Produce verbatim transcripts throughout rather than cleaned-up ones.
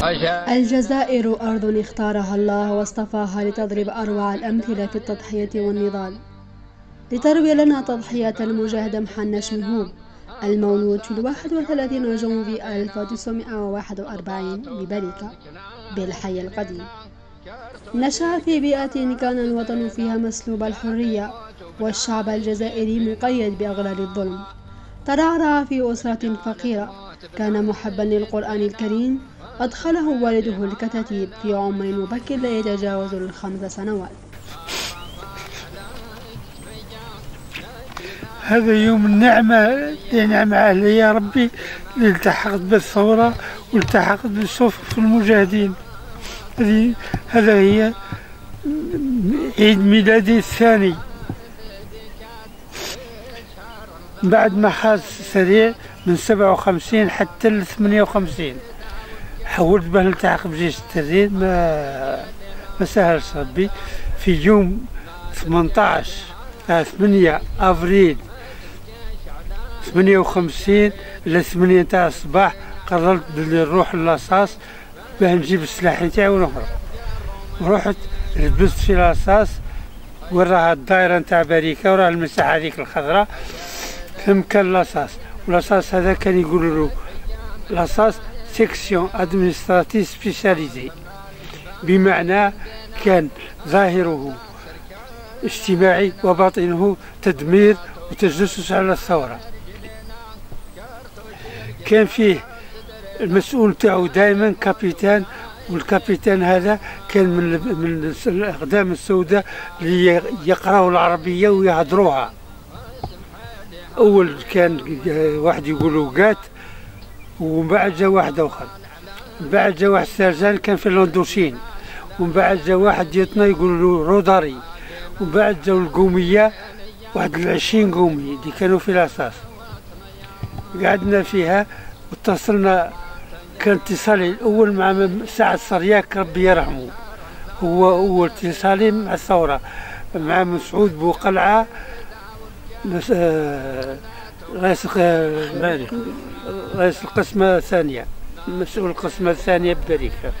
الجزائر أرض اختارها الله واصطفاها لتضرب أروع الأمثلة في التضحية والنضال، لتروي لنا تضحية المجاهد محنش مهوب المولود في الواحد وثلاثين جونفي ألف وتسعمائة وواحد وأربعين ببلكة بالحي القديم. نشأ في بيئة كان الوطن فيها مسلوب الحرية والشعب الجزائري مقيد بأغلال الظلم. ترعرع في أسرة فقيرة، كان محبا للقرآن الكريم، أدخله والده الكتاتيب في عمر مبكر لا يتجاوز الخمس سنوات. هذا يوم النعمة نعمة علي يا ربي اللي التحقت بالثورة والتحقت بالصفوف المجاهدين. هذه هذا هي عيد ميلادي الثاني بعد ما خاز سريع من سبعة وخمسين حتى ل ثمانية وخمسين. حاولت باه نلتحق بجيش التحرير ما ما سهلش ربي. في يوم ثمنطاش ثمانية افريل ثمانية وخمسين ل ثمانية تاع الصباح قررت بلي نروح للاصاص باه نجيب السلاح نتاعي ونهرب. ورحت لبست في لاصاص وراها الدائره نتاع باريكا وراها المساحه هذيك الخضراء ثم كان لاصاص. ولاصاص هذا كان يقولوا له لاصاص سيكسيون ادمنستراتيف سبيسياليزي، بمعنى كان ظاهره اجتماعي وباطنه تدمير وتجسس على الثورة. كان فيه المسؤول تاعو دائما كابيتان، والكابيتان هذا كان من من الأقدام السوداء اللي يقراوا العربية ويهضروها. أول كان واحد يقولوا قات، ومن بعد جا واحد آخر، من بعد جا واحد سرجان كان في اللندوشين، ومن بعد جا واحد يطنا يقولوا له روداري، ومن بعد جاو القومية واحد العشرين قومي اللي كانوا في الأساس. قعدنا فيها واتصلنا، كان اتصالي الأول مع سعد صرياك ربي يرحمه، هو هو اتصالي مع الثورة مع مسعود بوقلعة رئيس رئيس القسمة الثانية، مسؤول القسمة الثانية ببريكة،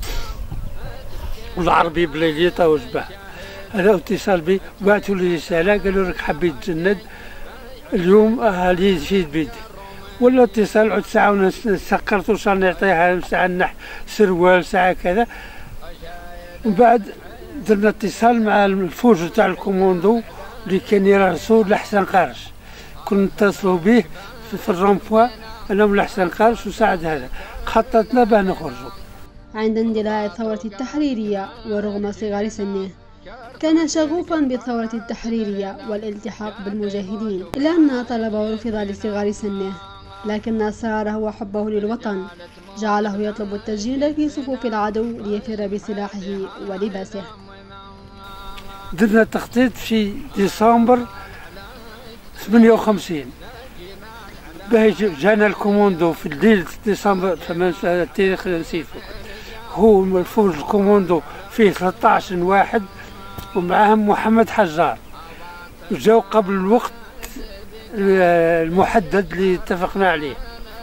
والعربي بليليطة وجبه. هذا اتصال بي، بعثوا لي رسالة قالوا لك حبيت تجند اليوم هذه في بيدك. ولا اتصال عد ساعة ونسكرت وصار نعطيها ساعة نح سروال ساعة كذا. ومن بعد درنا اتصال مع الفوج تاع الكوموندو اللي كان يرأسو لحسن قارش، كنا نتصلوا به في الرامبوا انا ولحسن قارش وساعد هذا خططنا باه نخرجوا. عند اندلاع الثورة التحريرية ورغم صغر سنه كان شغوفا بالثورة التحريرية والالتحاق بالمجاهدين، إلا أن طلب ورفض لصغر سنه، لكن إصراره وحبه للوطن جعله يطلب التسجيل في صفوف العدو ليفر بسلاحه ولباسه. درنا تخطيط في ديسمبر ثمانية وخمسين باه جانا الكوموندو في الليل ديسمبر ثمانية التاريخ نسيته. هو الفوج الكوموندو فيه ثلاثة عشر واحد ومعهم محمد حجار، وجاو قبل الوقت المحدد اللي اتفقنا عليه.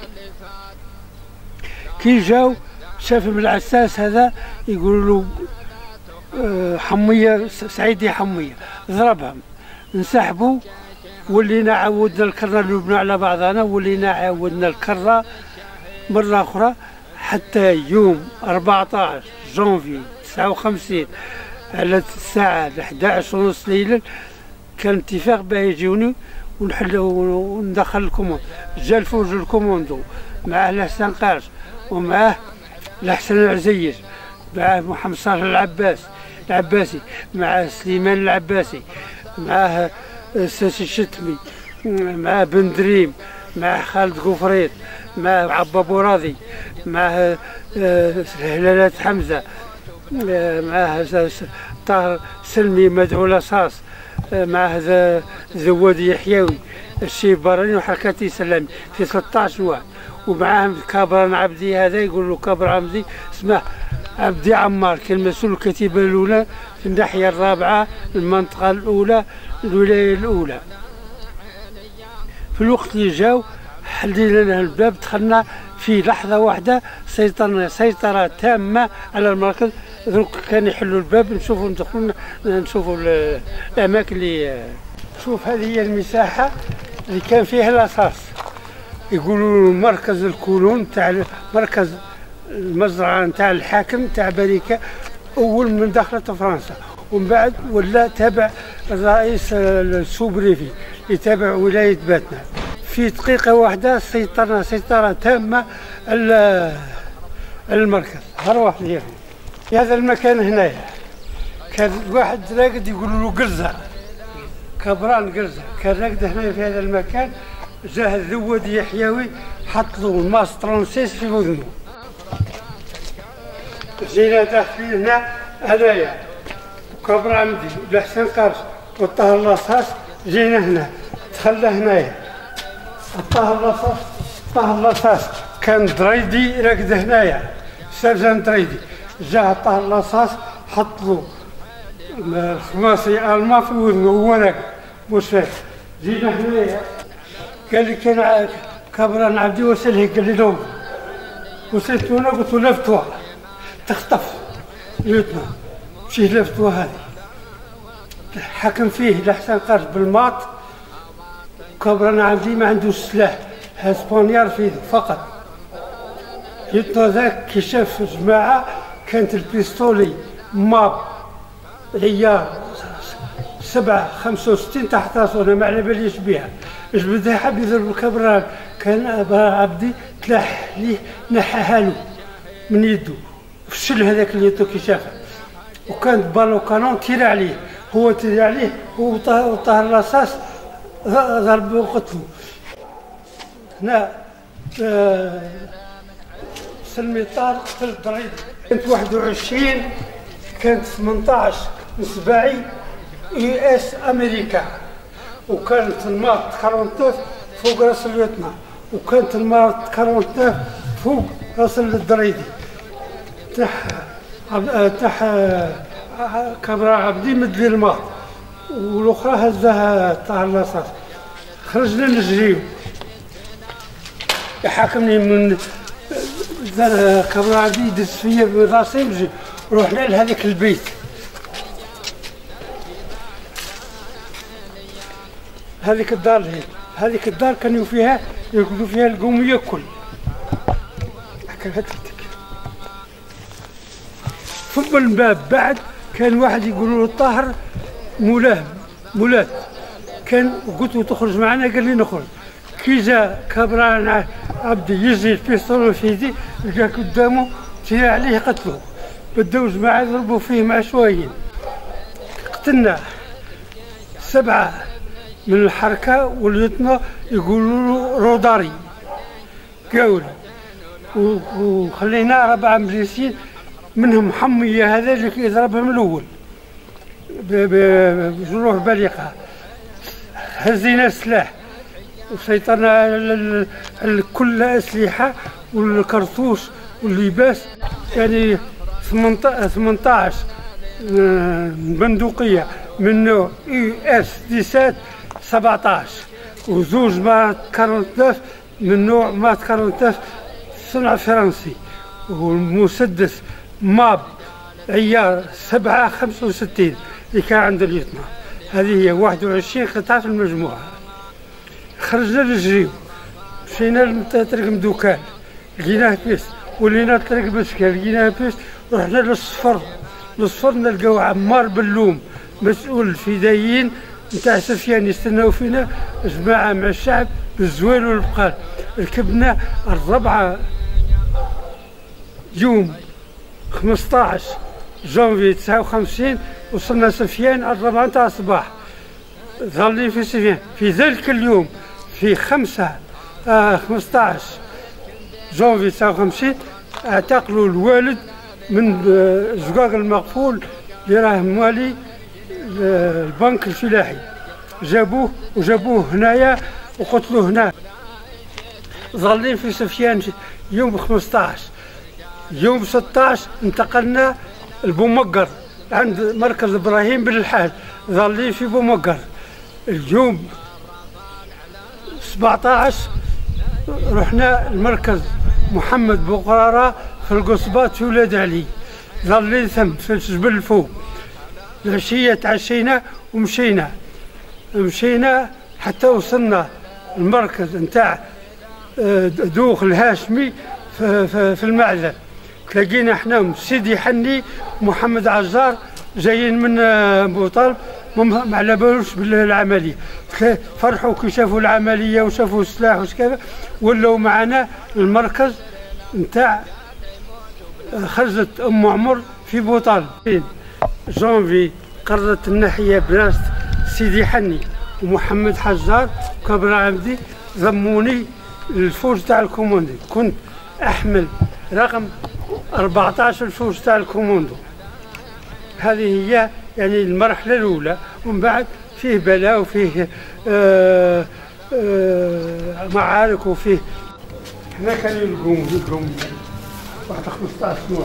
كي جاو شاف من العساس هذا يقولوا له حمية سعيدي حمية، ضربهم انسحبوا. ولينا عودنا الكرة نبنى على بعضنا، ولينا عودنا الكرة مرة أخرى حتى يوم أربعة عشر جونفي تسعة وخمسين على الساعة أحد عشر ونص ليلا كان اتفاق باه يجوني ونحل وندخل الكوموندو. جا الفوج الكوموندو معاه لحسن قارش ومعاه لحسن العزيز، معاه محمد صالح العباس العباسي، معاه سليمان العباسي، معاه ساسي الشتمي، معاه بن دريم، معاه خالد غفريط، معاه عبا بوراضي، معاه هلالات حمزة، معاه طاهر سلمي مدعو لاصاص، معاه زواد يحيوي الشيبراني وحركاتي سلامي في ثلاثة عشر واحد. ومعاهم كابران عبدي هذا يقول له كابر عبدي اسمه عبدي عمار، كان مسؤول الكتيبة الأولى في الناحية الرابعة المنطقة الأولى الولاية الأولى. في الوقت اللي جاو حلينا لنا الباب، دخلنا في لحظة واحدة، سيطرنا سيطرة تامة على المركز. دروك كان يحلوا الباب نشوفوا ندخلوا نشوفوا الأماكن اللي. شوف هذه هي المساحة اللي كان فيها الأساس، يقولوا مركز الكولون تاع مركز المزرعة نتاع الحاكم تاع بريكة، أول من دخلت فرنسا، ومن بعد ولا تابع الرئيس السوبريفي يتابع ولاية باتنا. في دقيقة واحدة سيطرنا سيطرة تامة على المركز. هر واحد ديالهم في هذا المكان هنايا كان واحد راقد يقولوا له قرزة، كبران قرزة كان راقد هنا في هذا المكان. جاه الذواد يحيوي حط له الماس ترونسيس في وذنه. جينا داخلين هنا هنايا وكبر عمدي والحسن قارش والطاهر اللاصاص، جينا هنا دخلنا هنايا الطاهر اللاصاص. الطاهر اللاصاص كان دريدي راقد هنايا، سرجان دريدي. جاه الطاهر اللاصاص حط له خماسي الما في وذنه وهو راقد مش فاهم. جينا هنايا قال لي كان كبران عبدي وسلهي، قال لي لون وصلت هنا قلت له لفتوها تخطف ليوتنا، مشي لفتوها هذه حكم فيه لحسن قارش بالماط. كبران عبدي ما عندوش سلاح، هاسبونيار في يده فقط. ليوتنا ذاك كي شاف جماعة كانت البيستولي ماب عيار سبعة خمسة وستين تحت راسه، انا ما على باليش بها. اش بدا حب يضرب الكبران، كان عبدي تلاح ليه نحاها له من يده، فشل هذاك اللي يدو كي شافه، وكانت بالو كانون تير عليه، هو تير عليه وطاهر الرصاص ضربه وقتله. هنا آه سلمي طار قتل الضريد. كانت واحد وعشرين كانت ثمنطاش سباعي يو اس امريكا، وكانت المارت أربعة وأربعين فوق راس اليوتنا، وكانت المارت أربعة وأربعين فوق راس الدريدي تاع تاع كبرى عبدي مدلي الماط، والاخرى هزها تاع اللاصاص. خرجنا نجريو، يحاكمني من كبرى عبدي دز فيا براسي نجي. رحنا لهذاك البيت، هذيك الدار هي هذيك الدار كانوا فيها يرقدوا فيها القومية الكل. فوق الباب بعد كان واحد يقولوا له الطاهر مولاه مولات، كان قلت له تخرج معنا، قال لي نخرج. كي جا كبران عبدي يجي البيستول في يدي، لقى قدامه تير عليه قتله. بداو جماعة يضربوا فيه مع شويين، قتلنا سبعة من الحركة واليوتنا يقولوا له روداري قاولي، وخلينا أربعة مجلسين منهم حمية هذا اللي يضربهم الأول بجروح بليقة. هزينا السلاح وسيطرنا على كل الأسلحة والكرتوش واللباس، يعني ثمنطاش بندقية من نوع يو اس سبعة سبعطاش، وزوج مات أربعة وأربعين من نوع مات أربعة وأربعين صنع فرنسي، والمسدس ماب عيار سبعة خمسة وستين اللي كان عند اليوتنا. هذه هي واحد وعشرين قطعة في المجموعة. خرجنا نجريو، مشينا لطريق مدوكان لقيناه بيس، ولينا طريق بسكال لقيناه بيس. رحنا للصفر للصفر نلقاو عمار بلوم مسؤول الفدائيين نتاع سفيان يستناو فينا، جماعة مع الشعب بالزوال والبقال. ركبنا الربعة يوم خمسطاش جانفي تسعة وخمسين، وصلنا سفيان الربعة نتاع الصباح. ظلين في سفيان في ذلك اليوم في خمسة آه خمسطاش جانفي تسعة وخمسين اعتقلوا الوالد من الزقاق المقفول اللي راه موالي البنك الفلاحي. جابوه وجابوه هنايا وقتلوه هنا. ظلين في سفيان يوم خمسطاش. يوم ستطاش انتقلنا لبومقر عند مركز ابراهيم بن الحاج، ظلين في بومقر. اليوم سبعطاش رحنا المركز محمد بوقرارة في القصبات في ولاد علي، ظلين ثم في الجبل الفوق. العشية تعشينا ومشينا مشينا حتى وصلنا المركز نتاع دوخ الهاشمي في, في, في المعذر. تلاقينا احنا سيدي حني ومحمد عزار جايين من ابو طالب، ما على بالوش بالعمليه. فرحوا كي شافوا العمليه وشافوا السلاح وكذا، ولاو معنا المركز نتاع خرزة ام عمر في بوطال. جونفي قررت الناحيه بناس سيدي حني ومحمد حجار وكبر عبدي ضموني للفوج تاع الكوموندو. كنت احمل رقم أربعطاش الفوج تاع الكوموندو. هذه هي يعني المرحله الاولى. ومن بعد فيه بلاء وفيه آآ آآ معارك وفيه. هنا كان القوم القوم واحد خمسطاش نوع.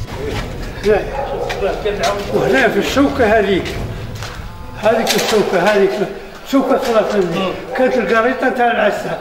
وهنا في الشوكه هذيك هذيك الشوكه هذيك شوكه ثلاثة كانت القريطه تاع العسا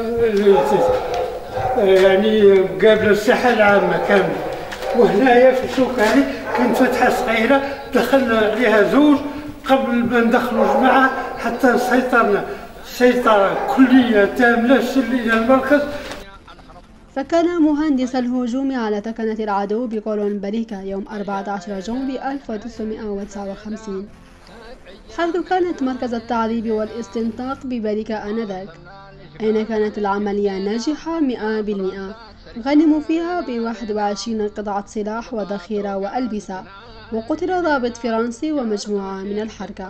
يعني قابله الساحه العامه كامله. وهنايا في الشوكه هذه كانت فتحه صغيره دخلنا عليها زوج قبل ما ندخلوا جماعه حتى سيطرنا سيطره كليه تامه الى المركز. فكان مهندس الهجوم على تكنة العدو بقولون بريكا يوم أربعة عشر جونفي ألف وتسعمائة وتسعة وخمسين، حيث كانت مركز التعذيب والاستنطاق ببريكا آنذاك، أين كانت العملية ناجحة مئة بالمئة. غنموا فيها بواحد وعشرين قطعة سلاح وذخيرة وألبسة، وقتل ضابط فرنسي ومجموعة من الحركة.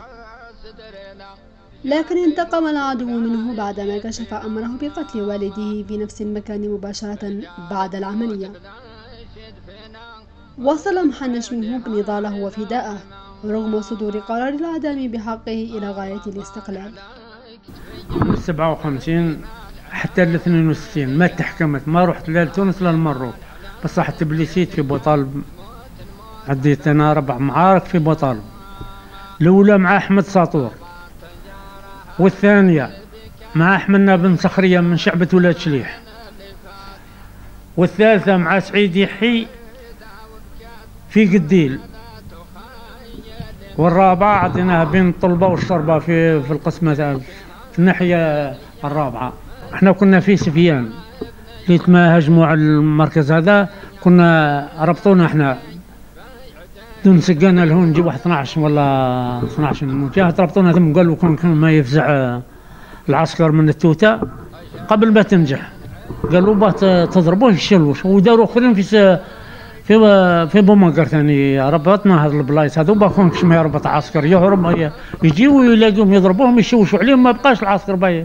لكن انتقم العدو منه بعدما كشف أمره بقتل والده بنفس المكان مباشرة بعد العملية. وصل محنش مهوب نضاله وفداءه رغم صدور قرار الإعدام بحقه إلى غاية الاستقلال. من سبعة وخمسين حتى ل اثنين وستين ما تحكمت، ما رحت لا لتونس لا للمروك، بس رحت تبليسيت في بوطالب. عديت أنا أربع معارك في بوطالب، الأولى مع أحمد ساطور، والثانية مع أحمدنا بن صخرية من شعبة ولاد شليح، والثالثة مع سعيد يحيي في قديل، والرابعة عطيناها بين الطلبة والشربة في في القسمة في الناحية الرابعة. احنا كنا في سفيان ليت ما هجموا على المركز هذا، كنا ربطونا احنا دون سقانا لهون نجيب واحد اثناش ولا اثناش مجاهد، ربطونا ثم قالوا كان ما يفزع العسكر من التوتة قبل ما تنجح، قالوا باه تضربوه يشلوش، وداروا اخرين في في في بومقر ثاني ربطنا هذا البلايص هذو باكونش ما يربط عسكر يهرب يجيو يلاقيهم يضربوهم يشوشوا عليهم، ما بقاش العسكر باين.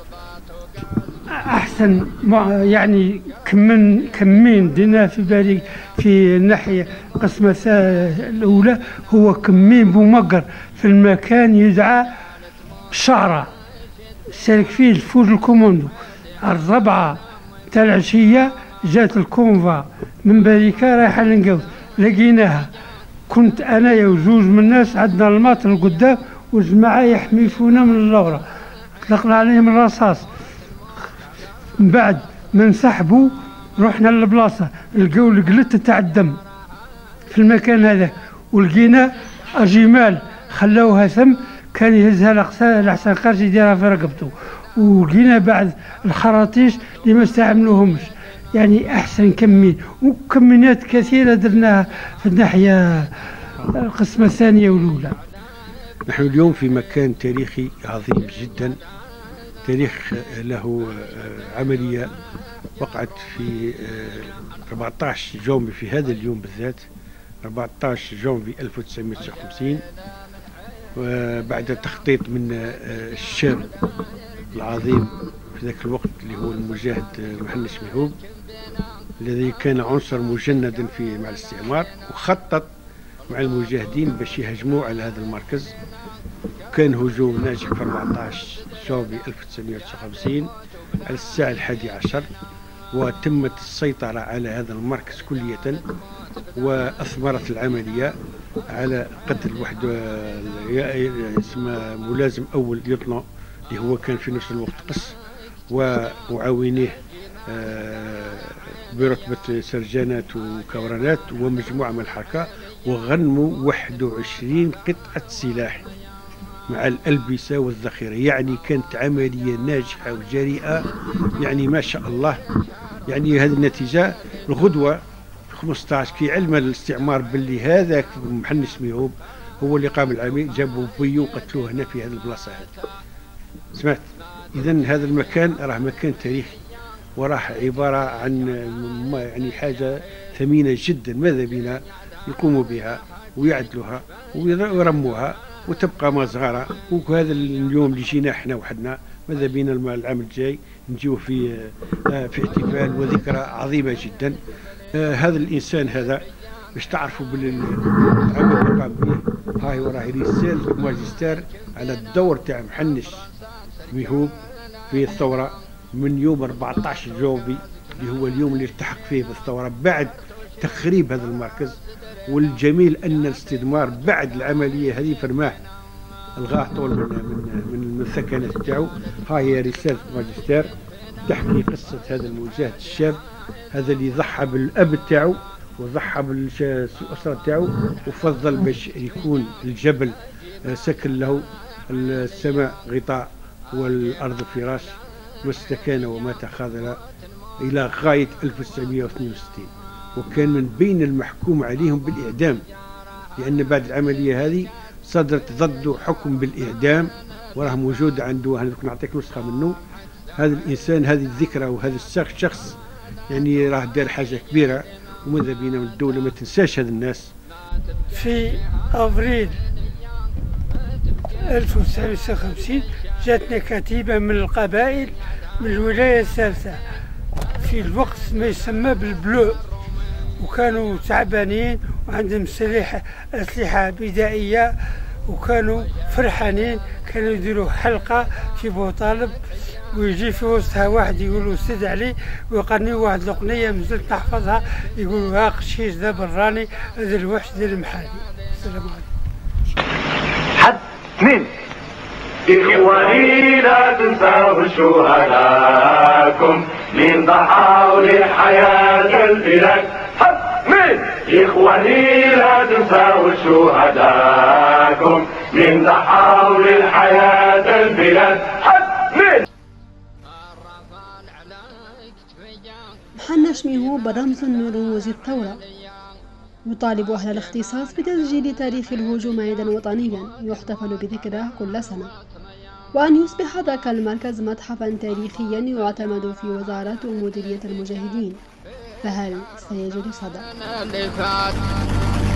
احسن يعني كمن كمين دينا في بالي في الناحيه قسمه الاولى هو كمين بومقر في المكان يدعى شعره سالك فيه الفوج الكوموندو. الربعه تاع العشيه جات الكونفا من بريكا رايحه لنقوس، لقيناها كنت انايا وزوج من الناس عندنا الماطر قدام والجماعه يحميفونا من اللورة، اطلقنا عليهم الرصاص. من بعد ما انسحبوا رحنا للبلاصه لقاو القلت تاع الدم في المكان هذا، ولقينا اجمال خلاوها ثم كان يهزها لحسن خارج يديرها في رقبته، ولقينا بعد الخراطيش اللي ما استعملوهمش. يعني احسن كمين وكمينات كثيره درناها في الناحيه القسمه الثانيه والاولى. نحن اليوم في مكان تاريخي عظيم جدا، تاريخ له عمليه وقعت في أربعطاش جونفي في هذا اليوم بالذات، أربعطاش جونفي ألف وتسعمائة وتسعة وخمسين، وبعد تخطيط من الشاب العظيم في ذاك الوقت اللي هو المجاهد محنش مهوب الذي كان عنصر مجندا في مع الاستعمار، وخطط مع المجاهدين باش يهجموا على هذا المركز. كان هجوم ناجح في أربعطاش جونفي ألف وتسعمائة وتسعة وخمسين على الساعة الحادية عشر، وتمت السيطرة على هذا المركز كلية، وأثمرت العملية على قتل واحد اسمه ملازم أول يطنو اللي هو كان في نفس الوقت قس، ومعاونيه برتبة سرجانات وكورانات ومجموعة من الحركة، وغنموا واحد وعشرين قطعة سلاح مع الألبسة والذخيرة. يعني كانت عملية ناجحة وجريئة، يعني ما شاء الله. يعني هذه النتيجة الغدوة خمسطاش كي علم الاستعمار باللي هذاك محنش ميهوب هو اللي قام العملية، جابوا بيو وقتلوه هنا في هذه البلاصة هذه. سمعت؟ إذا هذا المكان راه مكان تاريخي، وراه عبارة عن يعني حاجة ثمينة جدا، ماذا بنا يقوموا بها ويعدلوها ويرموها وتبقى مزغرة. وهذا اليوم اللي جينا احنا وحدنا، ماذا بنا العام الجاي نجيو في في احتفال وذكرى عظيمة جدا. هذا الإنسان هذا باش تعرفوا بالعمل اللي قام به، هاي وراه رسالة ماجستير على الدور تاع محنش ميهوب في الثورة من يوم أربعطاش جوبي اللي هو اليوم اللي التحق فيه بالثورة بعد تخريب هذا المركز. والجميل أن الاستثمار بعد العملية هذه فرماه، الغاه طول من من من الثكنات تاعو. هاي هي رسالة ماجستير تحكي قصة هذا المجاهد الشاب هذا اللي ضحى بالأب تاعو وضحى بالأسرة تاعو، وفضل باش يكون الجبل سكن له، السماء غطاء والأرض فراش، واستكان ومات خاذلا إلى غاية ألف وتسعمائة واثنين وستين. وكان من بين المحكوم عليهم بالإعدام، لأن بعد العملية هذه صدرت ضده حكم بالإعدام، وراه موجود عنده. أنا نعطيك نسخة منه. هذا الإنسان هذه الذكرى وهذا الشخص يعني راه دار حاجة كبيرة، وماذا بينا من الدولة ما تنساش هذا الناس. في أفريل ألف وتسعمائة وخمسة وخمسين جاتنا كتيبة من القبائل من الولاية الثالثة في الوقت ما يسمى بالبلو، وكانوا تعبانين وعندهم سلاح أسلحة بدائية، وكانوا فرحانين. كانوا يديروا حلقة في بوطالب ويجي في وسطها واحد يقولوا سيد علي ويقرنيو واحد الأغنية مازلت نحفظها، يقولوا ها قشيش ذا براني هذا الوحش ديال المحالي. السلام عليكم. حد اثنين. إخواني لا تنسوا شهداءكم من ضحوا لحياة البلاد. حد اثنين. إخواني لا تنسوا شهداءكم من ضحوا لحياة البلاد. حد اثنين. محنش ميهوب رمز من رموز الثورة، يطالب أهل الاختصاص بتسجيل تاريخ الهجوم عيدا وطنيا يحتفل بذكراه كل سنة، وأن يصبح ذاك المركز متحفا تاريخيا يعتمد في وزارة ومديرية المجاهدين. فهل سيجد صدى؟